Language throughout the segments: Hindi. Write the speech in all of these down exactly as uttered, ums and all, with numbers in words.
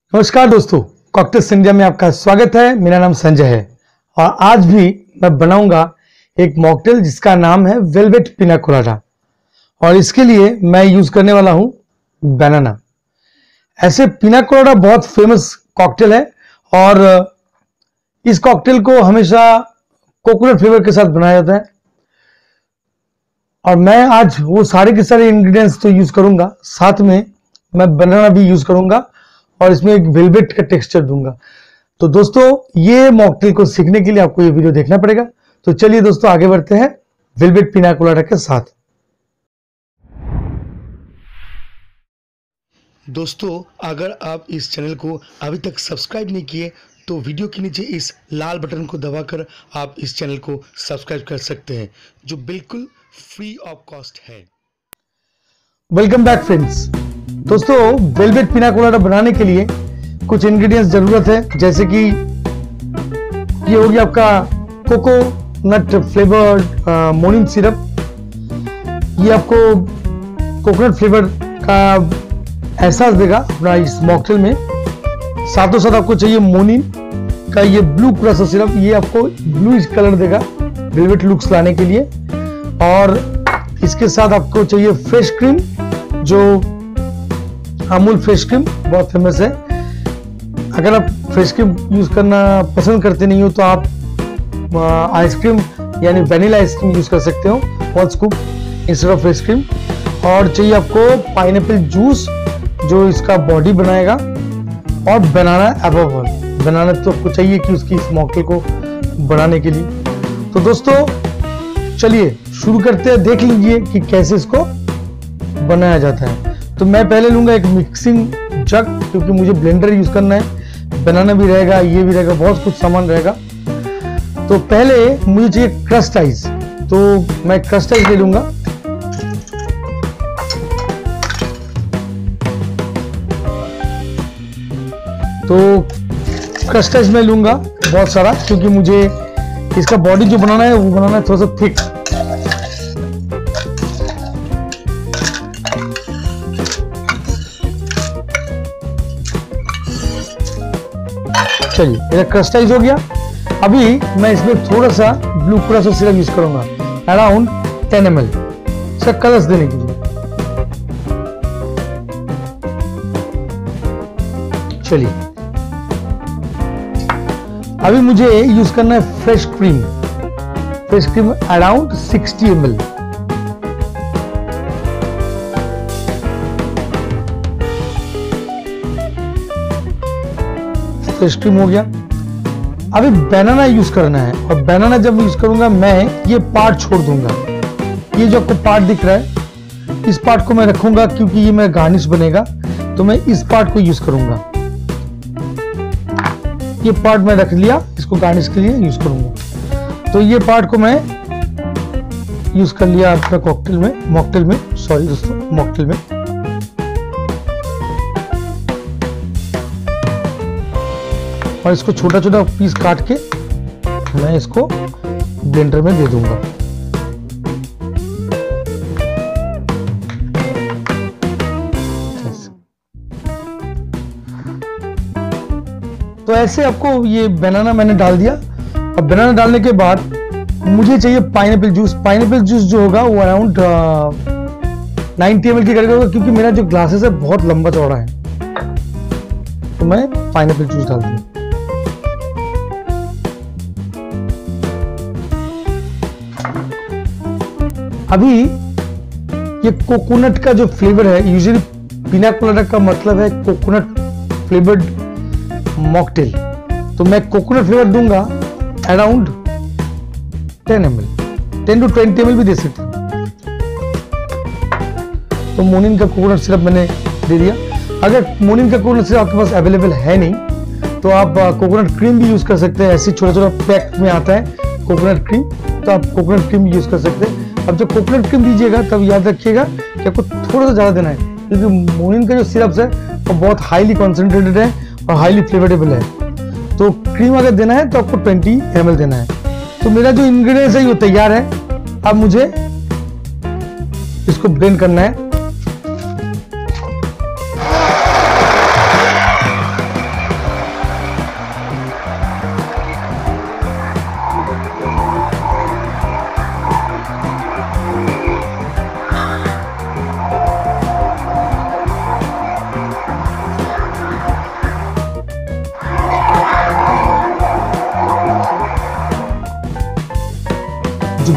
नमस्कार दोस्तों, कॉकटेल्स इंडिया में आपका स्वागत है। मेरा नाम संजय है और आज भी मैं बनाऊंगा एक मॉकटेल जिसका नाम है वेलवेट पिना कोलाडा और इसके लिए मैं यूज करने वाला हूं बनाना। ऐसे पिना कोलाडा बहुत फेमस कॉकटेल है और इस कॉकटेल को हमेशा कोकोनट फ्लेवर के साथ बनाया जाता है और मैं आज वो सारे के सारे इंग्रेडिएंट्स तो यूज करूंगा, साथ में मैं बनाना भी यूज करूंगा और इसमें एक वेलवेट का टेक्सचर दूंगा। तो दोस्तों, ये मॉकटेल को सीखने के लिए आपको ये वीडियो देखना पड़ेगा। तो चलिए दोस्तों, आगे बढ़ते हैं वेलवेट पिना कोलाडा के साथ। दोस्तों, अगर आप इस चैनल को अभी तक सब्सक्राइब नहीं किए तो वीडियो के नीचे इस लाल बटन को दबाकर आप इस चैनल को सब्सक्राइब कर सकते हैं, जो बिल्कुल फ्री ऑफ कॉस्ट है। Welcome back friends. दोस्तों, वेलवेट पिना कोलाडा बनाने के लिए कुछ इंग्रेडिएंट्स जरूरत है, जैसे कि ये हो गया आपका कोकोनट फ्लेवर्ड मोर्निंग सिरप। ये आपको कोकोनट फ्लेवर का एहसास देगा अपना इस मॉकटेल में। साथों साथ आपको चाहिए मोर्निंग का ये ब्लू कलर सा सिरप, ये आपको ब्लू कलर देगा वेलवेट लुक्स लाने के लिए। और इसके साथ आपको चाहिए फ्रेश क्रीम, जो अमूल फ्रेश क्रीम बहुत फेमस है। अगर आप फ्रेश क्रीम यूज करना पसंद करते नहीं हो तो आप आइसक्रीम यानी वैनिला आइसक्रीम यूज कर सकते हो, one scoop instead of fresh cream. और चाहिए आपको पाइनएप्पल जूस, जो इसका बॉडी बनाएगा, और बनाना अबव ऑल। बनाना तो आपको चाहिए कि उसकी इस मॉकटेल को बनाने के लिए। तो दोस्तों, चलिए शुरू करते हैं। देख लीजिए कि कैसे इसको बनाया जाता है। तो मैं पहले लूंगा एक मिक्सिंग जग, क्योंकि मुझे ब्लेंडर यूज करना है। बनाना भी रहेगा, ये भी रहेगा, बहुत कुछ सामान रहेगा। तो पहले मुझे चाहिए क्रस्ट आइस, तो मैं क्रस्ट आइस ले लूंगा। तो क्रस्ट आइस मैं लूंगा बहुत सारा, क्योंकि मुझे इसका बॉडी जो बनाना है वो बनाना है थोड़ा सा थिक। चलिए, मेरा क्रस्टाइज हो गया। अभी मैं इसमें थोड़ा सा ब्लू कलर सा सिरप यूज करूंगा, अराउंड टेन एम एल, इसका कलर्स देने के लिए। चलिए, अभी मुझे यूज करना है fresh cream. Fresh cream around sixty M L. Fresh cream हो गया। अभी बनाना यूज करना है और बनाना जब यूज करूंगा मैं ये पार्ट छोड़ दूंगा। ये जो आपको पार्ट दिख रहा है, इस पार्ट को मैं रखूंगा क्योंकि ये मेरा गार्निश बनेगा, तो मैं इस पार्ट को यूज करूंगा। ये पार्ट मैं रख लिया, इसको गार्निश के लिए यूज करूंगा। तो ये पार्ट को मैं यूज कर लिया अपना कॉकटेल में, मॉकटेल में, सॉरी दोस्तों, मॉकटेल में। और इसको छोटा छोटा पीस काट के मैं इसको ब्लेंडर में दे दूंगा। तो ऐसे आपको ये बनाना मैंने डाल दिया। और बनाना डालने के बाद मुझे चाहिए पाइनएप्पल जूस। पाइनएप्पल जूस जो होगा वो अराउंड नाइंटी एम एल की करीब होगा, क्योंकि मेरा जो ग्लासेस है बहुत लंबा चौड़ा है। तो मैं पाइनएप्पल जूस डाल दूंगा। अभी ये कोकोनट का जो फ्लेवर है, यूजुअली पिना कोलाडा का मतलब है कोकोनट फ्लेवर्ड मॉकटेल, तो मैं कोकोनट फ्लेवर दूंगा around ten M L, ten to twenty M L भी दे सकते हैं। तो मोर्निंग का कोकोनट सिरप मैंने दे दिया। अगर मोर्निंग का कोकोनट सिरप आपके पास अवेलेबल है नहीं तो आप कोकोनट क्रीम भी यूज कर सकते हैं। ऐसी छोटा छोटा पैक में आता है कोकोनट क्रीम, तो आप कोकोनट क्रीम यूज कर सकते हैं। अब जब कोकोनट क्रीम दीजिएगा तब याद रखिएगा कि आपको थोड़ा सा ज्यादा देना है, क्योंकि मोर्निंग का जो सिरप है वो बहुत हाईली कॉन्सेंट्रेटेड है और हाईली फ्लेवरेबल है। तो क्रीम अगर देना है तो आपको ट्वेंटी एम एल देना है। तो मेरा जो इंग्रेडिएंट्स है वो तैयार है। अब मुझे इसको ब्लेंड करना है।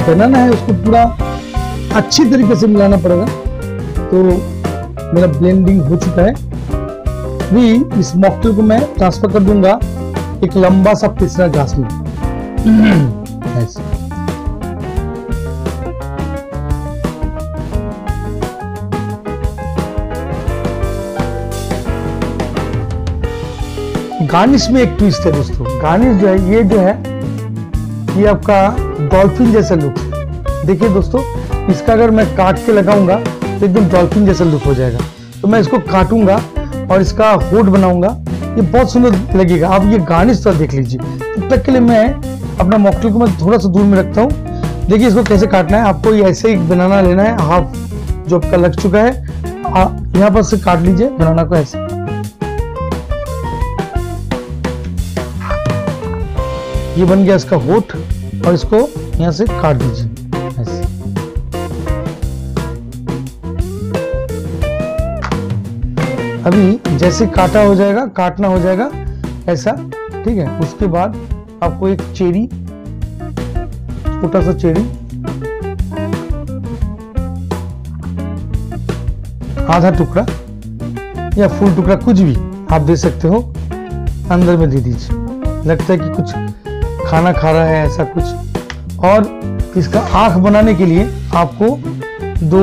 बनाना है उसको पूरा अच्छी तरीके से मिलाना पड़ेगा। तो मेरा ब्लेंडिंग हो चुका है। अभी इस मॉकटेल को मैं ट्रांसफर कर दूंगा एक लंबा सा तीसरा ग्लास में। ऐसे गार्निश में एक ट्विस्ट है दोस्तों। गार्निश जो है, ये जो है ये आपका डॉल्फिन जैसा लुक है। देखिए दोस्तों, इसका अगर मैं काट के लगाऊंगा तो एकदम डॉल्फिन जैसा लुक हो जाएगा। तो मैं इसको काटूंगा और इसका होठ बनाऊंगा, ये बहुत सुंदर लगेगा। आप ये गार्निश तो देख लीजिए। तब तक के लिए मैं अपना मॉकटेल को मैं थोड़ा सा दूर में रखता हूँ। देखिए इसको कैसे काटना है। आपको ये ऐसे ही बनाना लेना है, हाफ जो आपका लग चुका है यहाँ पर से काट लीजिए बनाना को ऐसे। ये बन गया इसका होठ और इसको यहाँ से काट दीजिए ऐसे। अभी जैसे काटा हो जाएगा, काटना हो जाएगा ऐसा, ठीक है। उसके बाद आपको एक चेरी, छोटा सा चेरी, आधा टुकड़ा या फुल टुकड़ा कुछ भी आप दे सकते हो, अंदर में दे दीजिए। लगता है कि कुछ खाना खा रहा है ऐसा कुछ। और इसका आंख बनाने के लिए आपको दो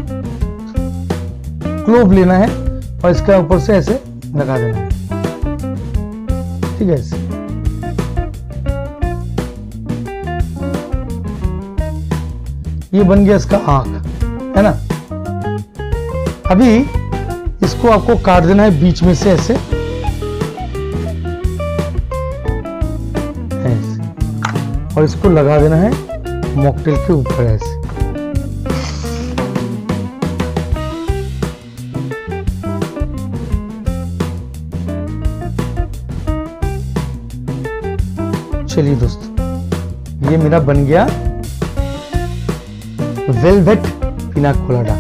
क्लोव लेना है और इसका ऊपर से ऐसे लगा देना है, ठीक है। ऐसे ये बन गया इसका आंख, है ना। अभी इसको आपको काट देना है बीच में से ऐसे, और इसको लगा देना है मॉकटेल के ऊपर ऐसे। चलिए दोस्तों, ये मेरा बन गया वेलवेट पिना कोलाडा।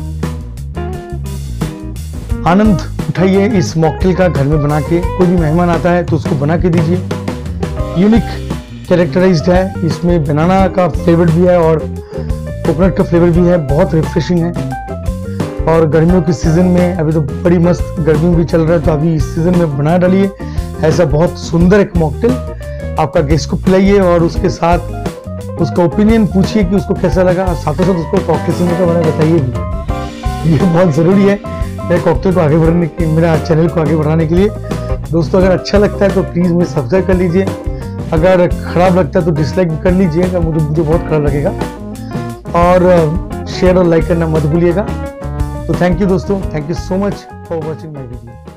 आनंद उठाइए इस मॉकटेल का घर में बना के। कोई भी मेहमान आता है तो उसको बना के दीजिए। यूनिक कैरेक्टराइज्ड है, इसमें बनाना का फ्लेवर भी है और कोकोनट का फ्लेवर भी है, बहुत रिफ्रेशिंग है। और गर्मियों के सीजन में अभी तो बड़ी मस्त गर्मी भी चल रहा है, तो अभी इस सीजन में बना डालिए ऐसा बहुत सुंदर एक मॉकटेल। आपका गेस्ट को पिलाइए और उसके साथ उसका ओपिनियन पूछिए कि उसको कैसा लगा। साथों साथ उसको कॉकटेल से का बना बताइए भी, ये बहुत जरूरी है मेरे कॉकटेल को आगे बढ़ाने के, मेरा चैनल को आगे बढ़ाने के लिए। दोस्तों अगर अच्छा लगता है तो प्लीज मुझे सब्सक्राइब कर लीजिए। अगर खराब लगता है तो डिसलाइक कर लीजिएगा, मुझे मुझे बहुत खराब लगेगा। और शेयर और लाइक करना मत भूलिएगा। तो थैंक यू दोस्तों, thank you so much for watching my video.